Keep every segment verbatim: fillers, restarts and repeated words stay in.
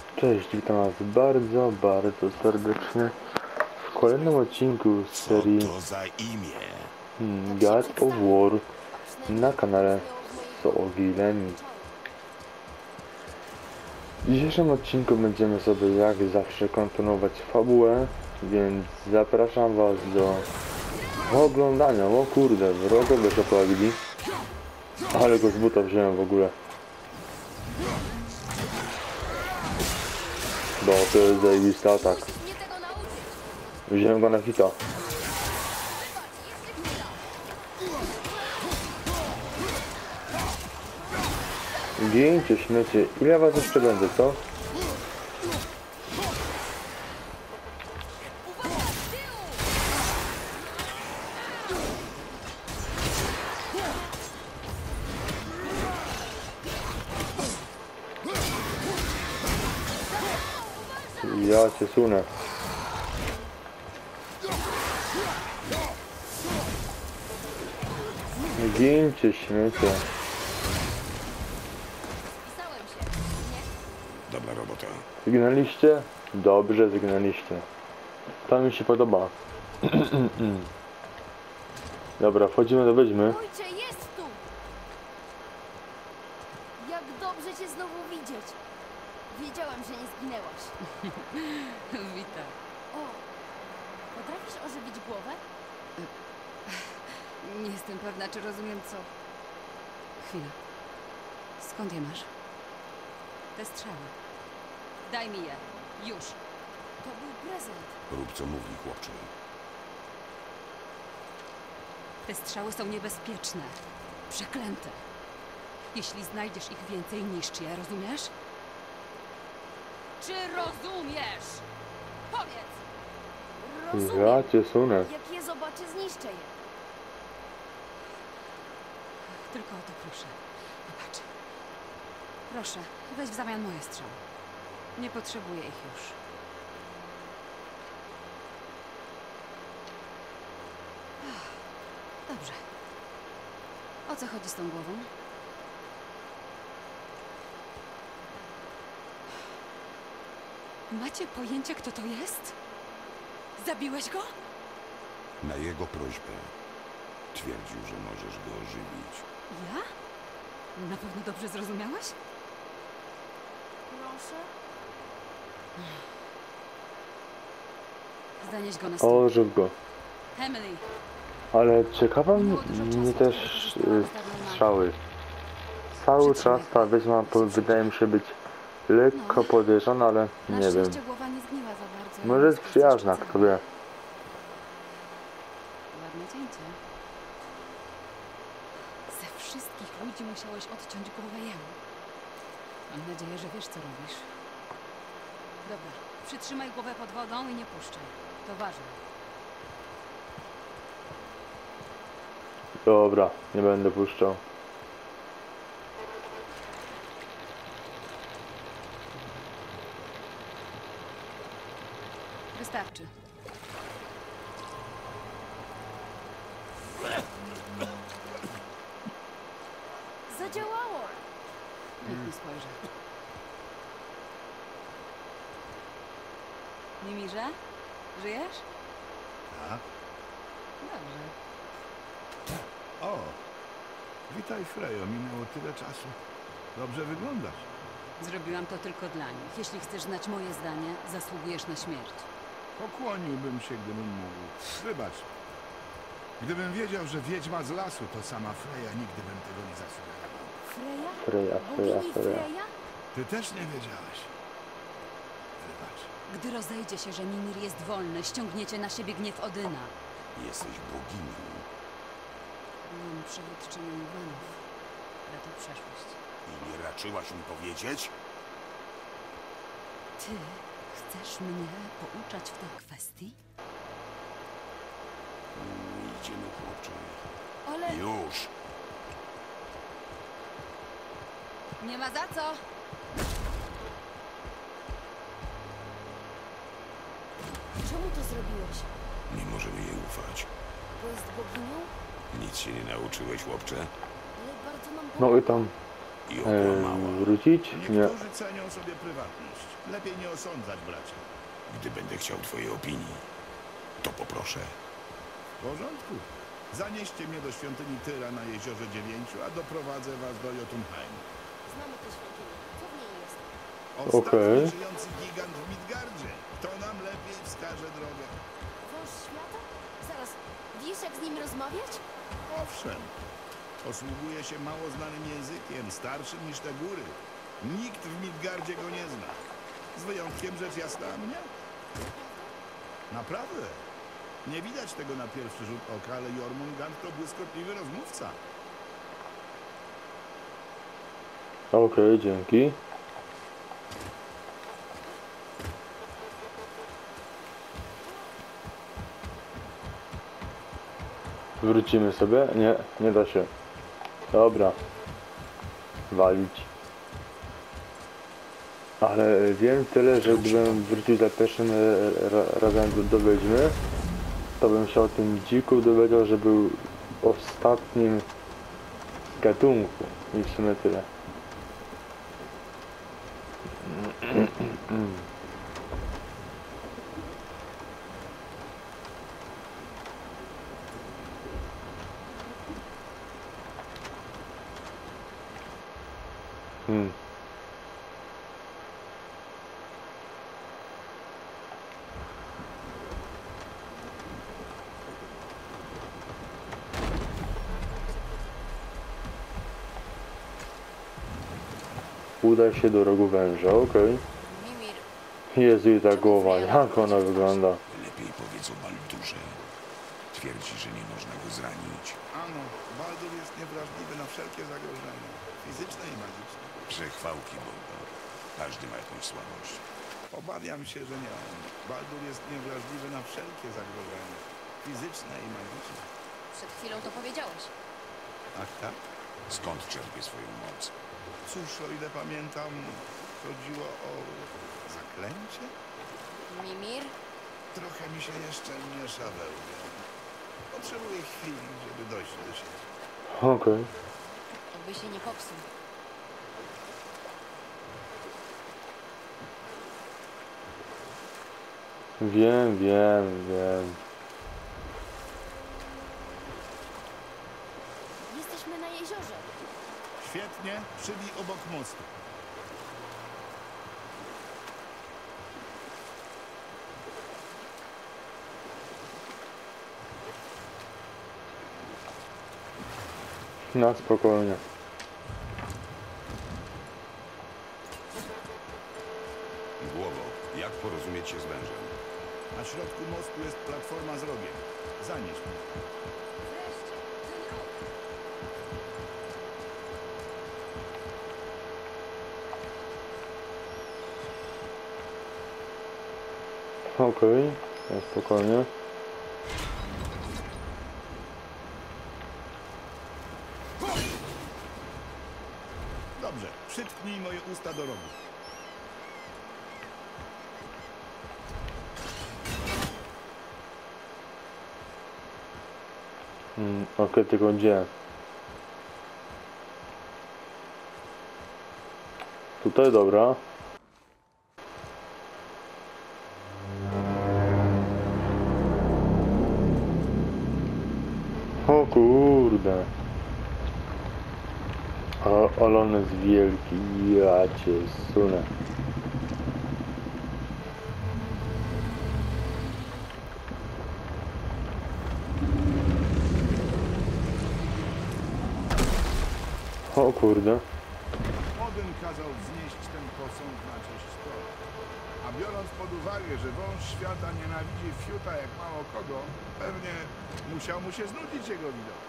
Cześć, witam was bardzo, bardzo serdecznie w kolejnym odcinku z serii Co to za imię? hmm, God of War na kanale Sogilemi. W dzisiejszym odcinku będziemy sobie jak zawsze kontynuować fabułę, więc zapraszam was do oglądania. O kurde, wrogowie się pojawili, ale go z buta wziąłem w ogóle. Bo to jest zajebisty atak. Wziąłem go na hita. Gincie, śmiecie. Ile was jeszcze będzie, co? Ja cię sunę. Gincie, śmiecie. Dobra robota. Zgnaliście? Dobrze zgnaliście. To mi się podoba. Dobra, wchodzimy do wiedźmy. Ojcze, jest tu! Jak dobrze cię znowu widzieć. Wiedziałam, że nie zginęłaś. Witaj. O, potrafisz ożywić głowę? Nie jestem pewna, czy rozumiem co... Chwila. Skąd je masz? Te strzały. Daj mi je. Już. To był prezent. Rób co mówi, chłopcze. Te strzały są niebezpieczne. Przeklęte. Jeśli znajdziesz ich więcej, niszcz je, rozumiesz? Czy rozumiesz? Powiedz! Rozumiem. Ja cię sunę. Jak je zobaczę, zniszczę je. Tylko o to proszę. Popatrz. Proszę, weź w zamian moje strzały. Nie potrzebuję ich już. Dobrze. O co chodzi z tą głową? Macie pojęcie, kto to jest? Zabiłeś go? Na jego prośbę twierdził, że możesz go ożywić. Ja? Na pewno dobrze zrozumiałeś? Proszę? Zanieś go na stół. Ożyw go. Emily, Ale ciekawa mnie też y, strzały. Cały czas ta wiedźma po- wydaje mi się być lekko podejrzana, ale na nie wiem. szczęście głowa nie zgniła za bardzo. Może jest przyjazna, kto wie. Ładne cięcie. Ze wszystkich ludzi musiałeś odciąć głowę jemu. Mam nadzieję, że wiesz, co robisz. Dobra, przytrzymaj głowę pod wodą i nie puszczaj. To ważne. Dobra, nie będę puszczał. Wystarczy. Zadziałało! Niech mi spojrzy. Mimirze? Żyjesz? Tak? Dobrze. O! Witaj, Frejo. Minęło tyle czasu. Dobrze wyglądasz. Zrobiłam to tylko dla nich. Jeśli chcesz znać moje zdanie, zasługujesz na śmierć. Pokłoniłbym się, gdybym mógł. Wybacz. Gdybym wiedział, że wiedźma z lasu to sama Freja, nigdy bym tego nie zasugerował. Freja? Freja, Freja, Bogini Freja. Freja? Ty też nie wiedziałeś. Wybacz. Gdy rozejdzie się, że Mimir jest wolny, ściągniecie na siebie gniew Odyna. Jesteś boginią. Byłam przywódczynią Iwanów, ale to przeszłość. I nie raczyłaś mi powiedzieć? Ty chcesz mnie pouczać w tej kwestii? Mm, Idziemy, chłopcze. Ale Już. Nie ma za co! czemu to zrobiłeś? Nie możemy jej ufać. Bo jest boginią? Nic się nie nauczyłeś, chłopcze? Ale bardzo nam No pomogła. i tam i Eee, okłamała. wrócić? Nie. Niektórzy cenią sobie prywatność. Lepiej nie osądzać, bracie. Gdy będę chciał twojej opinii, to poproszę. W porządku. Zanieście mnie do świątyni Tyra na Jeziorze Dziewięciu, a doprowadzę was do Jotunheim. Znamy tę świątynię. Co w niej jest? Ostatni Okej. żyjący gigant w Midgardzie. Kto nam lepiej wskaże drogę? Wąż świata? Zaraz, wiesz jak z nim rozmawiać? Owszem. Posługuje się mało znanym językiem, starszym niż te góry. Nikt w Midgardzie go nie zna. Z wyjątkiem rzecz jasna mnie. Naprawdę. Nie widać tego na pierwszy rzut oka, ale Jormungand to błyskotliwy rozmówca. Okej, dzięki. Wrócimy sobie? Nie, nie da się. Dobra. Walić. Ale wiem tyle, że gdybym wrócił za pierwszym e, ra, razem do, do Wiedźmy, to bym się o tym dziku dowiedział, że był ostatnim gatunku. I w sumie tyle. Hmm. Udaj się do rogu węża, okej. Mimir, Jezu, i ta głowa, jak ona wygląda. Lepiej powiedz o Baldurze. Twierdzi, że nie można go zranić. Ano, Baldur jest niewrażliwy na wszelkie zagrożenia, fizyczne i magiczne. Przechwałki, Boga. Każdy ma jakąś słabość. Obawiam się, że nie on. Baldur jest niewrażliwy na wszelkie zagrożenia, fizyczne i magiczne. przed chwilą to powiedziałeś. Ach tak? Skąd czerpie swoją moc? Cóż, o ile pamiętam, chodziło o zaklęcie? Mimir? Trochę mi się jeszcze miesza we łbie. Potrzebuję chwili, żeby dojść do siebie. Okej. Jakby się nie popsuł. Wiem, wiem, wiem. Jesteśmy na jeziorze. Świetnie, przybij obok mostu. Na spokojnie. Głowo, jak porozumieć się z wężem? Na środku mostu jest platforma z rogiem. Zanieś mnie. Wreszcie, ten rok. Okej, na spokojnie. Dobrze, przytknij moje usta do rogu. Hmm, okej, tylko gdzie? Tutaj, dobra. O kurde. O, ale on jest wielki, ja cię sunę. O kurde. Odyn kazał wznieść ten posąg na cześć Thora. A biorąc pod uwagę, że wąż świata nienawidzi fiuta jak mało kogo, pewnie musiał mu się znudzić jego widok.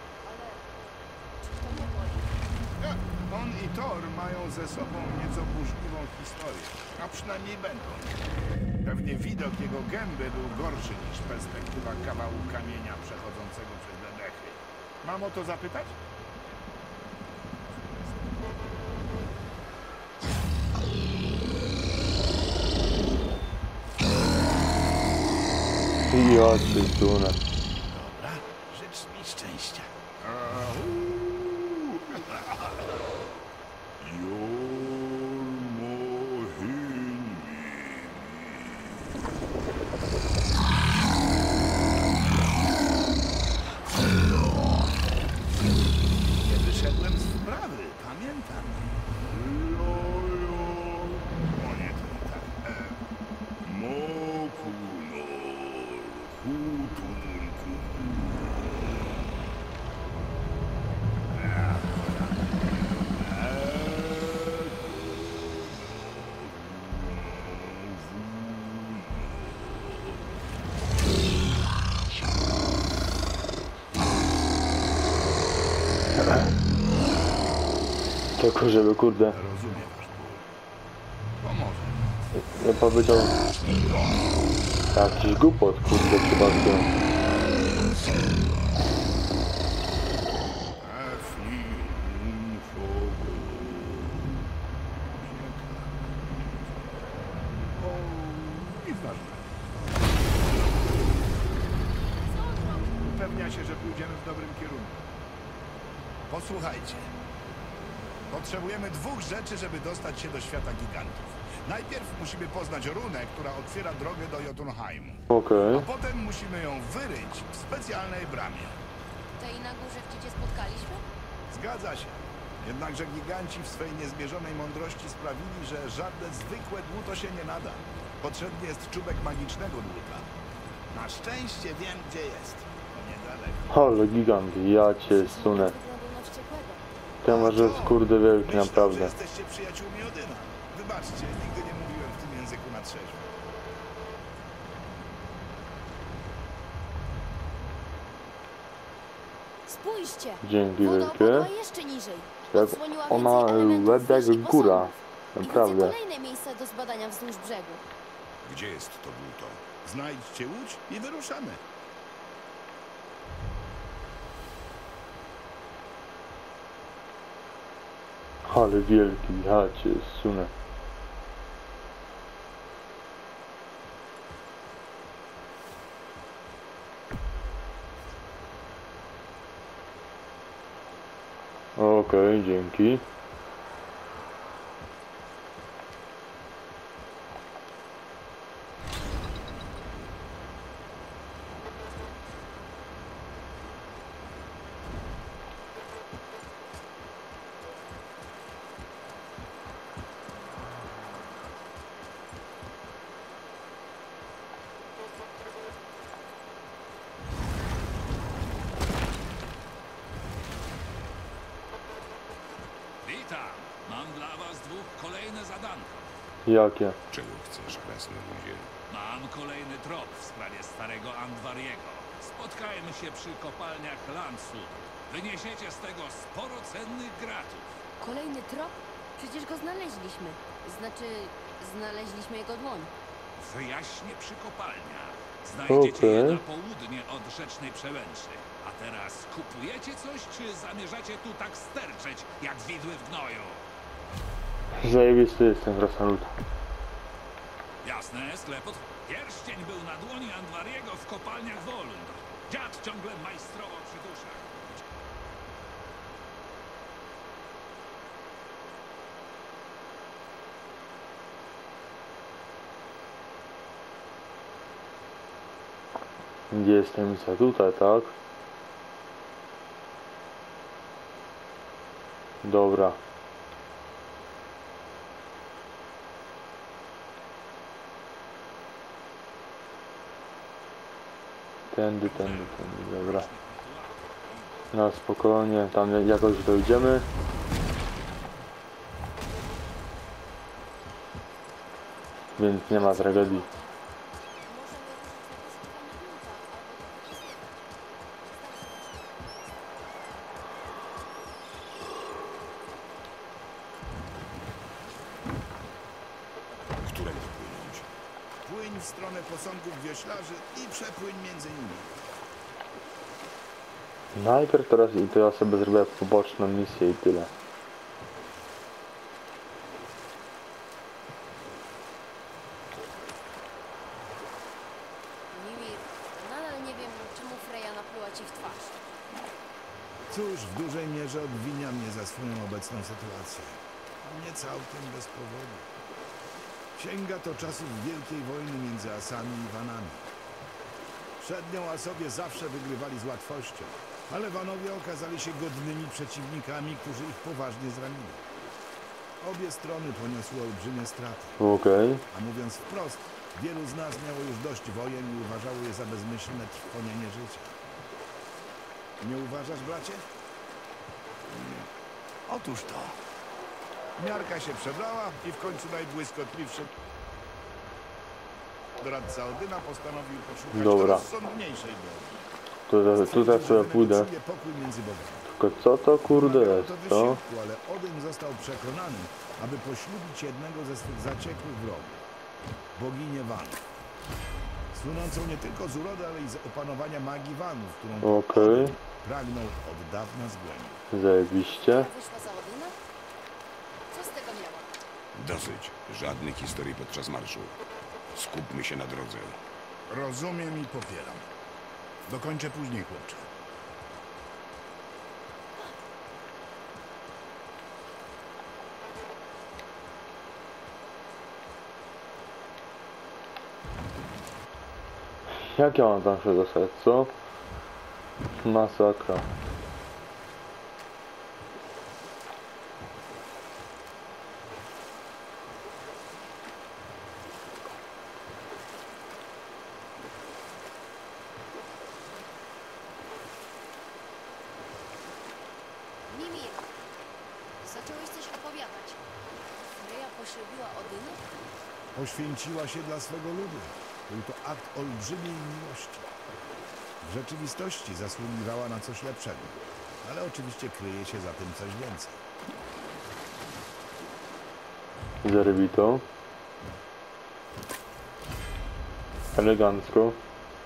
To nie boli. Ja, on i Thor mają ze sobą nieco burzliwą historię, a przynajmniej będą. Pewnie widok jego gęby był gorszy niż perspektywa kawału kamienia przechodzącego przez bebechy. Mam o to zapytać? Ja cię sunę. Dobra, życz mi szczęścia. Tylko żeby, kurde, Rozumiem wasz ból. Pomoże. nie powiedział jakiś głupot, kurde, przypadkiem. O, nic ważnego. Upewnia się, że pójdziemy w dobrym kierunku. Posłuchajcie. Potrzebujemy dwóch rzeczy, żeby dostać się do świata gigantów. Najpierw musimy poznać runę, która otwiera drogę do Jotunheimu. Okej. A potem musimy ją wyryć w specjalnej bramie. Tej na górze, gdzie cię spotkaliśmy? Zgadza się. Jednakże giganci w swej niezmierzonej mądrości sprawili, że żadne zwykłe dłuto się nie nada. Potrzebny jest czubek magicznego dłuta. Na szczęście wiem, gdzie jest. To niedaleko. Ale gigant, ja cię sunę. Wyglądał na wściekłego. Ten może jest, kurde, wielki, Myślę, naprawdę. że jesteście przyjaciółmi Odyna. Wybaczcie, nigdy nie mówiłem w tym języku na trzeźwo. Spójrzcie! Dzięki Woda wielkie. opadła jeszcze niżej. Jak Odsłoniła ona więcej elementów łeb jak niż i góra. posągów. I widzę Naprawdę. kolejne miejsca do zbadania wzdłuż brzegu. Gdzie jest to dłuto? Znajdźcie łódź i wyruszamy. Ale wielki, ja cię sunę. Okej, dzięki. Witam! Mam dla was dwóch kolejne zadanko. Jakie? Czego chcesz, krasnoludzie? Mam kolejny trop w sprawie starego Andwariego. Spotkajmy się przy kopalniach Lansu. Wyniesiecie z tego sporo cennych gratów. Kolejny trop? Przecież go znaleźliśmy. Znaczy, znaleźliśmy jego dłoń. Wyjaśnię przy kopalniach. Znajdziecie je Okej. na południe od Rzecznej Przełęczy. A teraz kupujecie coś, czy zamierzacie tu tak sterczeć, jak widły w gnoju? Zajebisty jest ten krasnolud. Jasne, sklepot. Pierścień był na dłoni Andwariego w kopalniach Wolund. Dziad ciągle majstrował przy duszach. Gdzie jest tajemnica? Tutaj, tak? Dobra. Tędy, tędy, tędy, dobra. No spokojnie, tam jakoś dojdziemy. Więc nie ma tragedii. Którędy płynąć? Płyń w stronę posągów wioślarzy i przepłyń między nimi. Najpierw teraz i to ja sobie zrobię poboczną misję i tyle. Mimir, nadal nie wiem, czemu Freya napluła ci w twarz. Cóż, w dużej mierze obwinia mnie za swoją obecną sytuację. Nie całkiem bez powodu. Sięga to czasów wielkiej wojny między Asami i Vanami. Przed nią Asowie zawsze wygrywali z łatwością, ale Vanowie okazali się godnymi przeciwnikami, którzy ich poważnie zranili. Obie strony poniosły olbrzymie straty, Okej. a mówiąc wprost, wielu z nas miało już dość wojen i uważało je za bezmyślne trwonienie życia. Nie uważasz, bracie? Otóż to. Miarka się przebrała i w końcu najbłyskotliwszy doradca Odyna postanowił poszukać Dobra. rozsądniejszej drogi. Tutaj, tutaj sobie pójdę. Wynegocjuje pokój między bogami. Tylko co to kurde Wymagało jest, to co? wysiłku, ale Odyn został przekonany, aby poślubić jednego ze swych zaciekłych wrogów, boginię Vanów. Słynącą nie tylko z urody, ale i z opanowania magii Vanów, którą to Okej. Odyn pragnął od dawna zgłębić. Zajebiście. Wyszła za Odyna? Co z tego miała? Dosyć. Żadnych historii podczas marszu. Skupmy się na drodze. Rozumiem i popieram. Dokończę później, chłopcze. Jak ja mam tam się dostać, co? Masakra. Mimir, zacząłeś coś opowiadać. Freja poślubiła Odyna? Poświęciła się dla swego ludu. Był to akt olbrzymiej miłości. W rzeczywistości zasługiwała na coś lepszego, ale oczywiście kryje się za tym coś więcej. Zerwito. Elegancko.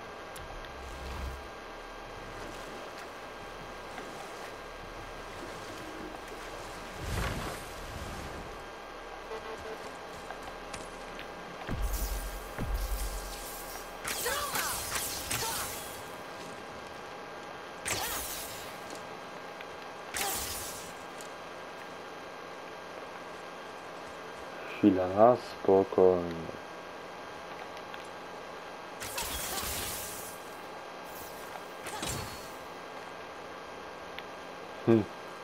Chwila na spokojnie. Hmm.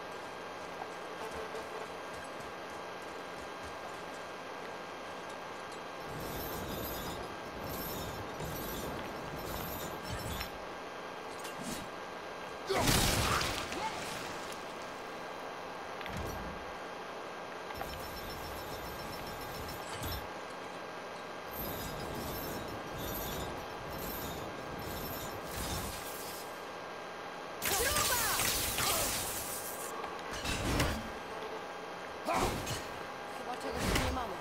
Chyba czegoś tu nie mamy.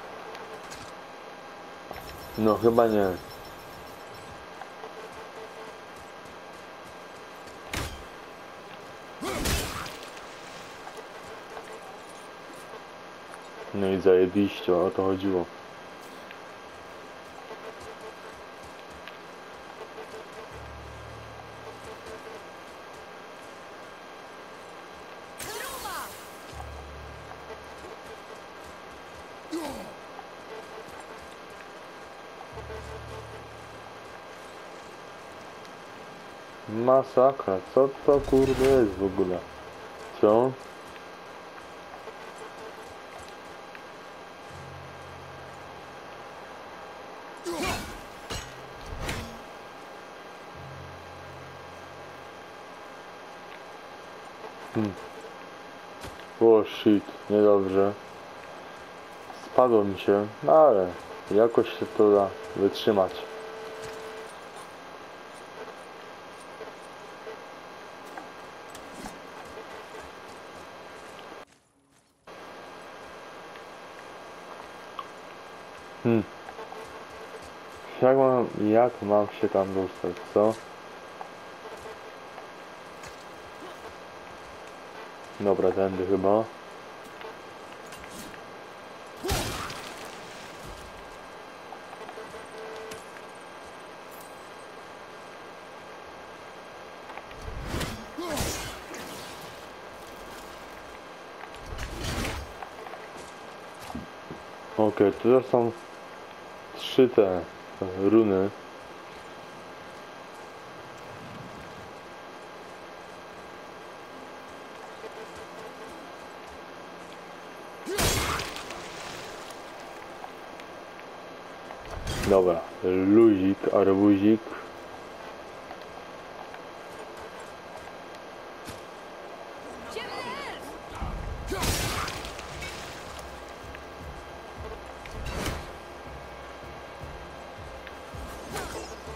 No chyba nie. No i zajebiście, o to chodziło. Masakra, co to kurde jest w ogóle? Co? Hmm. O shit, niedobrze. Spadło mi się, no ale jakoś się to da wytrzymać. Hmm. Jak mam, jak mam się tam dostać, co? Dobra, tędy chyba. Okej, okay, tu są trzy te runy. Dobra, luzik, arbuzik.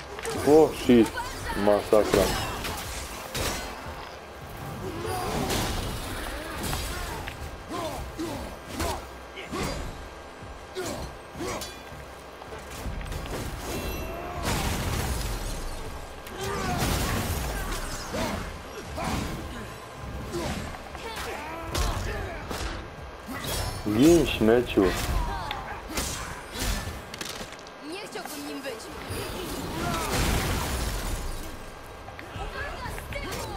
O shit, masakra. Gin, śmieciu. Nie chciałbym nim być. Uwaga, z tyłu!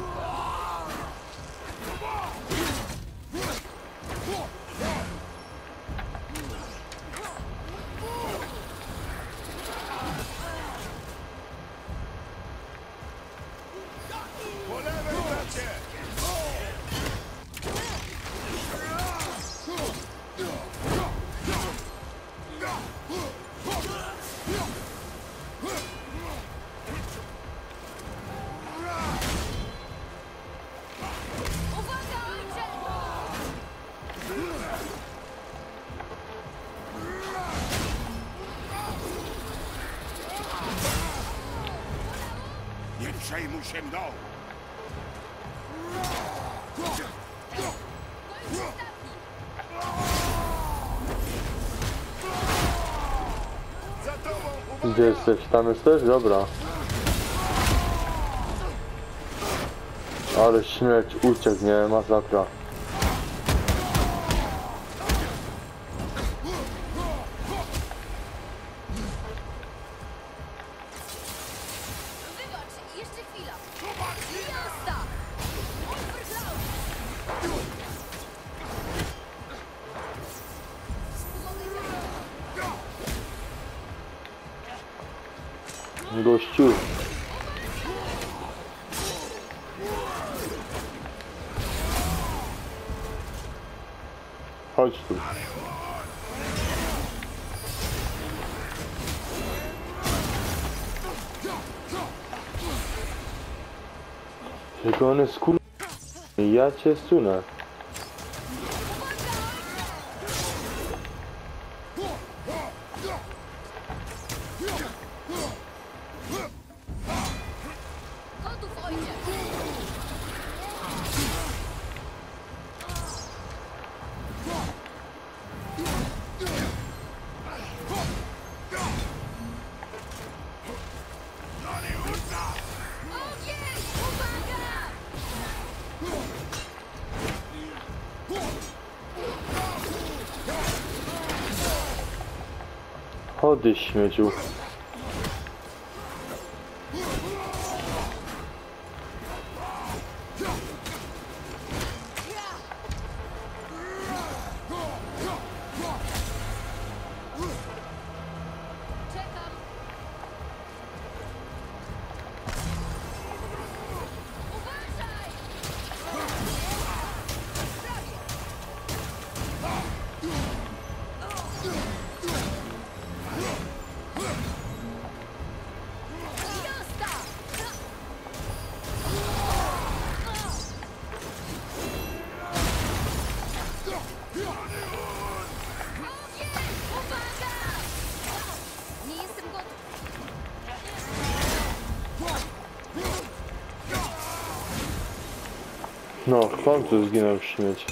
Po lewej, bracie! Uwaga, ojcze! Nie przejmuj się mną! To już ostatni! Za tobą, uwaga! Gdzie jesteś? Tam jesteś? Dobra. Ale śmieć, uciekł, nie? Masakra. Wybacz, jeszcze chwila. Jazda! Overcloud! Gościu. Chodź tu. Tylko on jest kur... Ja cię sunę. Gotów, ojcze! Ogień! Uwaga! Chody, śmieciu. Czekam! Uważaj! Prawie! Jazda! Ogień! Uwaga! Nie jestem gotów. No, w końcu zginął śmieć.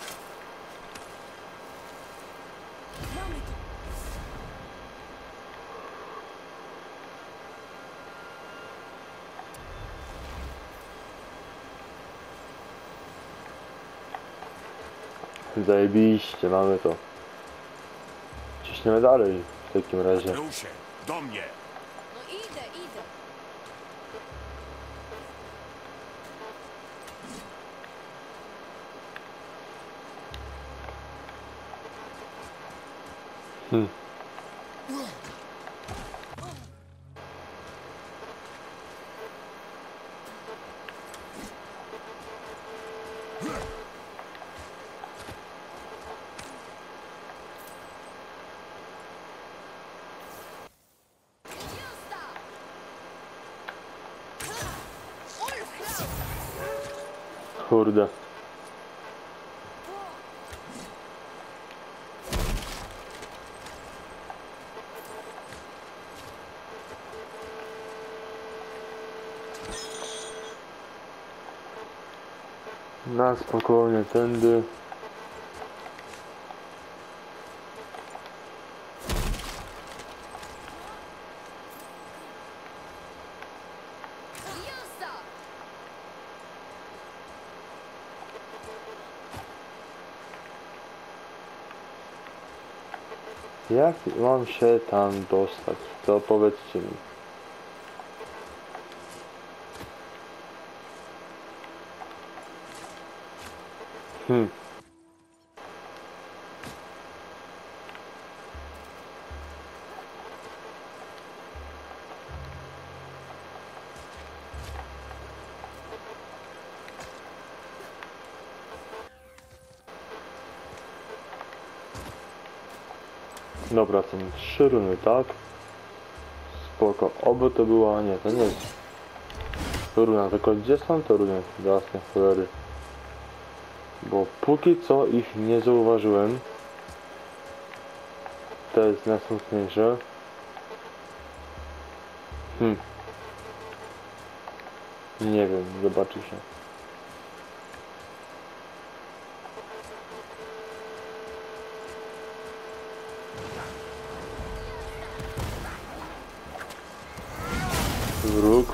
Zajebiście, mamy to. Ciśniemy dalej w takim razie. Ruszę! Do mnie! No idę, idę. Hmm. Jazda! Overcloud! Kurde. Na spokojnie, tędy. Jazda! Jak mam się tam dostać? To powiedzcie mi. Hmm. Dobra, są trzy runy, tak? Spoko. Oby to była... nie, to nie jest runa, tylko gdzie są te runy? Jasne, cholery. Bo póki co ich nie zauważyłem. To jest najsmutniejsze. Hmm. Nie wiem, zobaczy się. Wróg.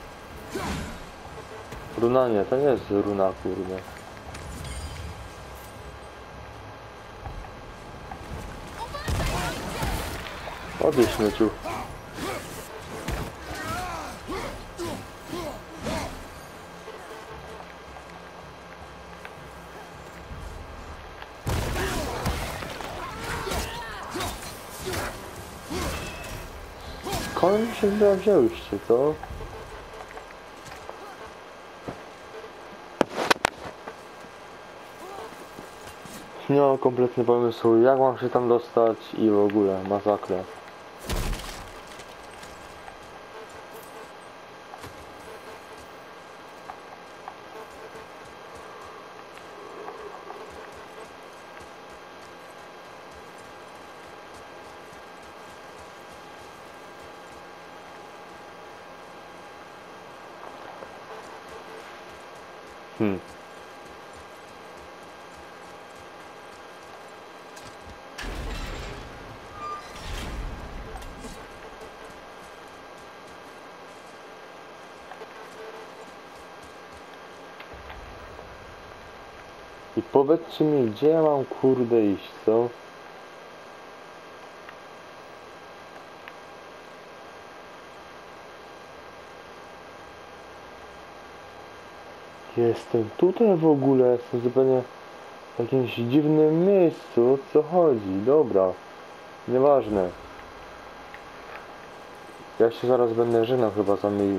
Runa nie, to nie jest runa, kurde. Odejdź, śmieciu. Skąd się chyba wzięłyście, co? Nie mam kompletnie pomysłu, jak mam się tam dostać i w ogóle masakra. Hmm. I powiedzcie mi, gdzie ja mam kurde iść, co? Jestem tutaj w ogóle, jestem zupełnie w jakimś dziwnym miejscu, o co chodzi? Dobra, nieważne. Ja się zaraz będę żegnał chyba za mi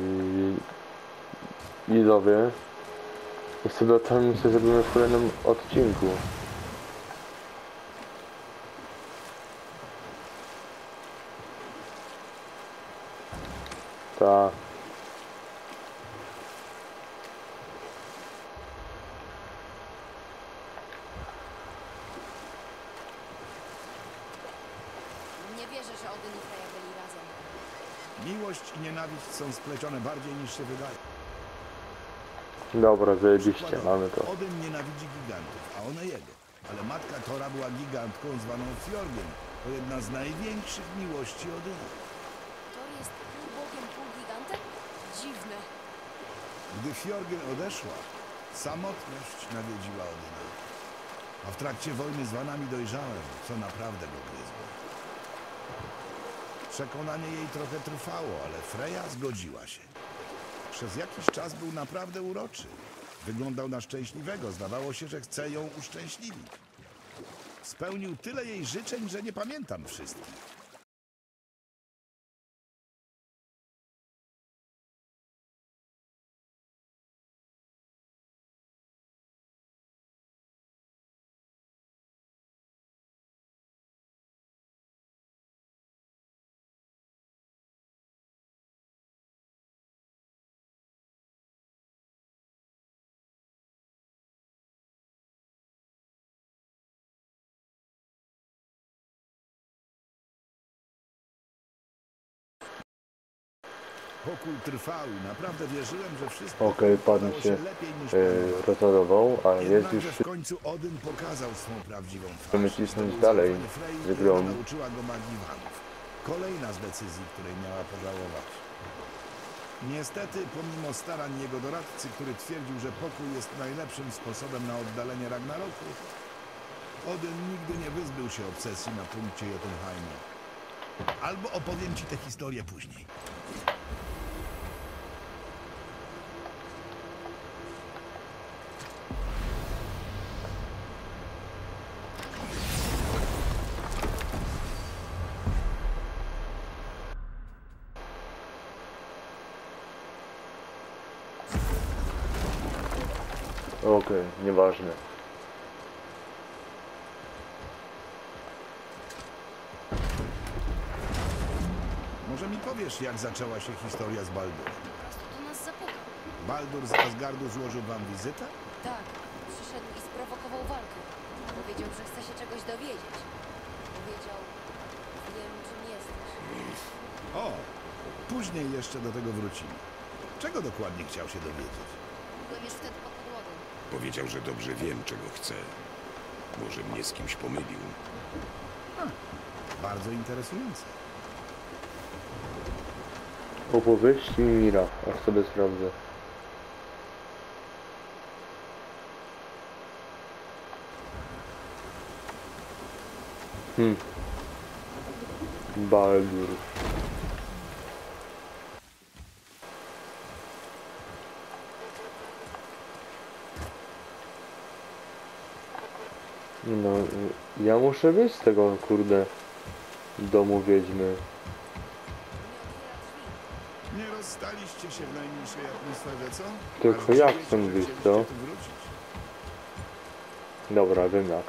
widzowie. I sobie o tym sobie zrobimy w kolejnym odcinku. Tak. Nie wierzę, że Odyn i Freja byli razem. Miłość i nienawiść są splecione bardziej niż się wydaje. Dobra, zajebiście, Przykładowo, mamy to. Odyn nienawidzi gigantów, a one jego. Ale matka Tora była gigantką zwaną Fjorgen. To jedna z największych miłości Odyna. To jest pół bogiem, pół gigantem? Dziwne. Gdy Fjorgen odeszła, samotność nawiedziła Odyna. A w trakcie wojny z Wanami dojrzałem, co naprawdę go gryzło. Przekonanie jej trochę trwało, ale Freja zgodziła się. Przez jakiś czas był naprawdę uroczy. Wyglądał na szczęśliwego. Zdawało się, że chce ją uszczęśliwić. Spełnił tyle jej życzeń, że nie pamiętam wszystkich. Pokój trwał i naprawdę wierzyłem, że wszystko Okej, pan udało się lepiej niż e, planowałem. rozładował, a jest już Jednakże w końcu Odyn pokazał swą prawdziwą Chcemy twarz. cisnąć Zdobył dalej zaufanie Frey, z która grą. nauczyła go magii Wanów. Kolejna z decyzji, której miała pożałować. Niestety, pomimo starań jego doradcy, który twierdził, że pokój jest najlepszym sposobem na oddalenie Ragnaroku, Odyn nigdy nie wyzbył się obsesji na punkcie Jotunheimu. Albo opowiem ci tę historię później. Okej, nieważne. Może mi powiesz, jak zaczęła się historia z Baldurem? Po prostu do nas zapukał. Baldur z Asgardu złożył wam wizytę? Tak, przyszedł i sprowokował walkę. Powiedział, że chce się czegoś dowiedzieć. Powiedział, wiem, czym jesteś. O, później jeszcze do tego wrócimy. Czego dokładnie chciał się dowiedzieć? Byłem już wtedy pod podłogą. Powiedział, że dobrze wiem, czego chcę. Może mnie z kimś pomylił. Bardzo interesujące. Opowieści Mira, aż sobie sprawdzę. Hmm. Baldur. No, ja muszę wyjść z tego, kurde, domu wiedźmy. Nie rozstaliście się w najmniejszej atmosferze, co? Tylko Aż jak dziwię się, stąd że wyjść, chcieliście co? tu wrócić. Dobra, wiem jak.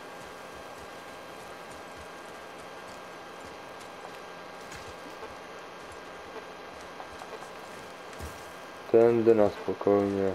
Tędy na spokojnie.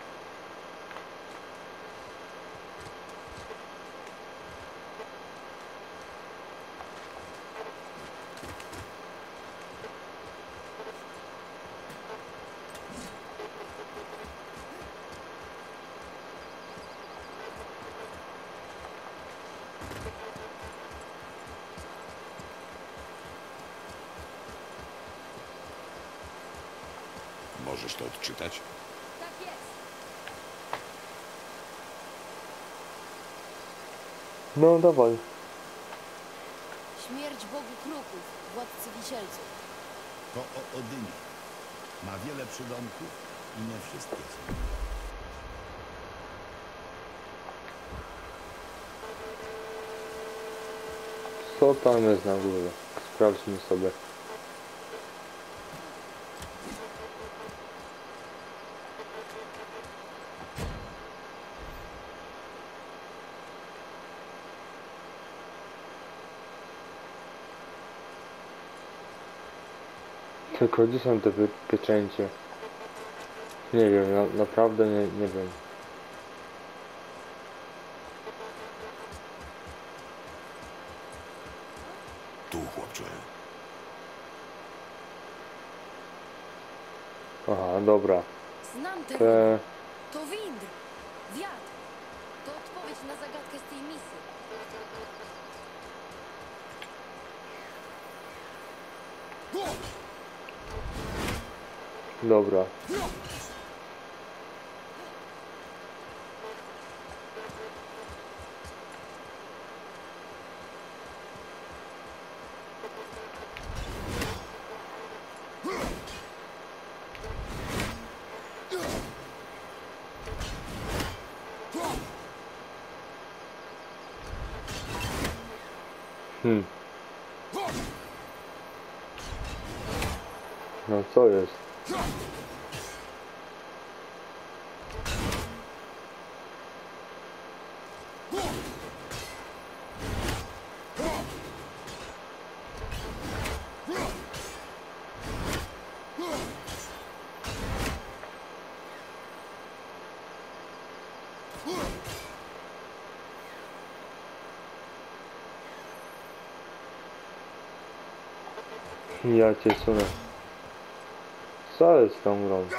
Możesz to odczytać? Tak jest. No dawaj. Śmierć Bogu Kruków, władcy wisielców. To o Odynie. Ma wiele przydomków i nie wszystkie są. Co tam jest na górze? Sprawdźmy sobie. Tylko gdzie są te pie- pieczęcie? Nie wiem, na, naprawdę nie, nie wiem. Tu, chłopcze. Aha, dobra. Znam tego. Te... To Windr. Wiatr. To odpowiedź na zagadkę z tej misji. Dobra. Hmm. No co jest? Ja cię sunę. Co jest z tą grą?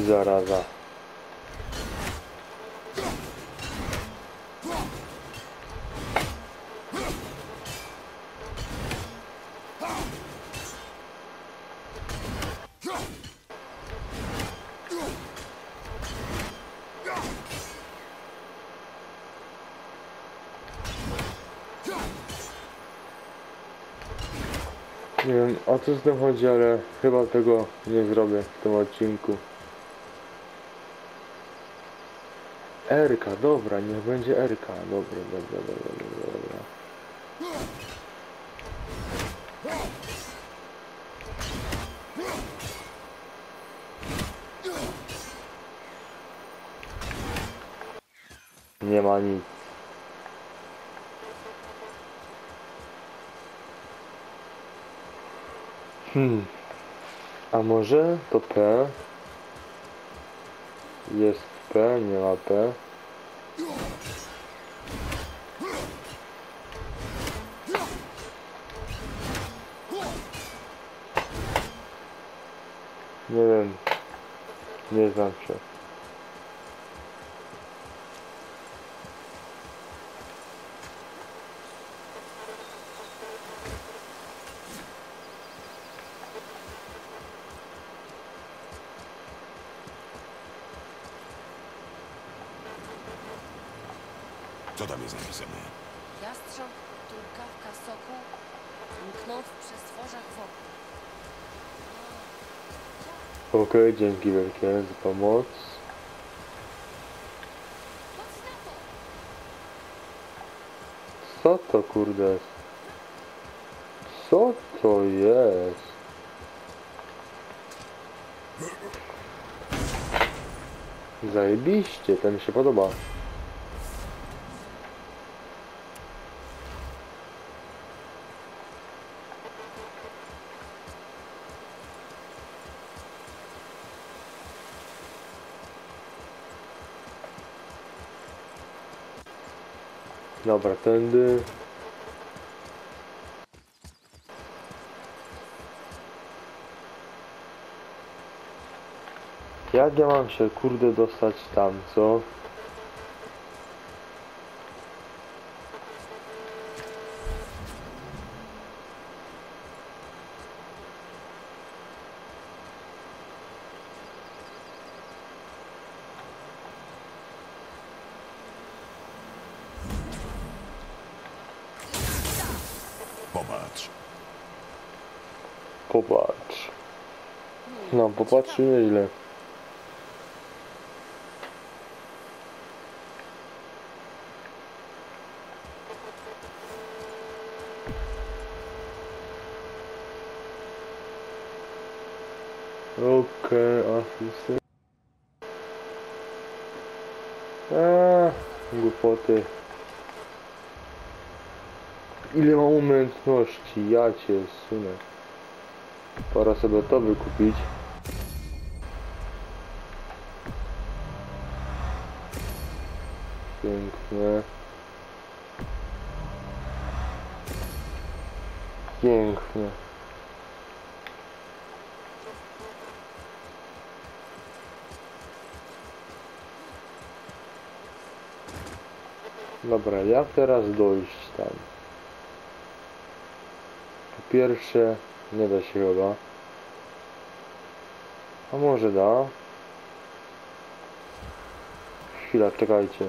Zaraza. Nie wiem o co z tym chodzi, ale chyba tego nie zrobię w tym odcinku. Erka, dobra, niech będzie Erka. Dobra, dobra, dobra, dobra, dobra. Nie ma nic. Hmm. A może to P? Jest P, nie ma P. Nie wiem. Nie znam się. Co tam jest napisane? Jastrząb, turkawka soku, mknął w przestworzach wokół. Okej, dzięki wielkie za pomoc. Patrz na to! Co to kurde jest? Co to jest? Zajebiście, to mi się podoba. Dobra, tędy. Jak ja mam się kurde dostać tam, co? Popatrz. Popatrz. No, popatrz nieźle. Okej, asystent. Eee, głupoty. Ile mam umiejętności, ja cię sunę. Pora sobie to wykupić. Pięknie. Pięknie. Dobra, jak teraz dojść tam? Po pierwsze, nie da się chyba. A może da? Chwila, czekajcie.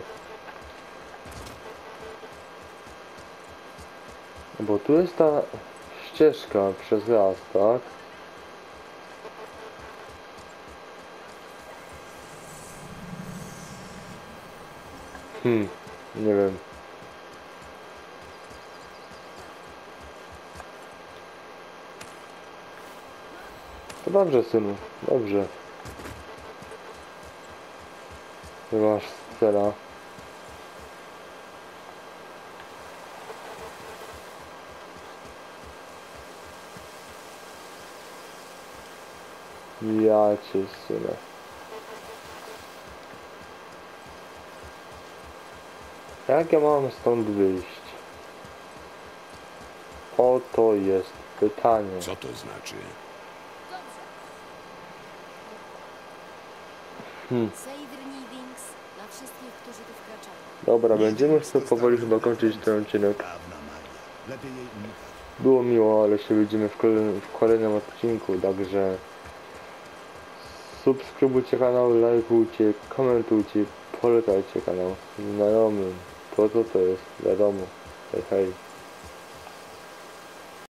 Bo tu jest ta ścieżka przez las, tak? Hmm, nie wiem. To dobrze, synu, dobrze. Ty masz cela. Ja cię synę. Jak ja mam stąd wyjść? Oto jest pytanie. Co to znaczy? Dobrze. Hmm. Savory Wings dla wszystkich, którzy tu wkraczają. Dobra, będziemy już to powoli chyba kończyć ten odcinek. Dawna magia. Lepiej jej unikać. Było miło, ale się widzimy w kolejnym, w kolejnym odcinku, także subskrybujcie kanał, lajkujcie, komentujcie, polecajcie kanał znajomym. To co to jest, wiadomo. Hej, hej.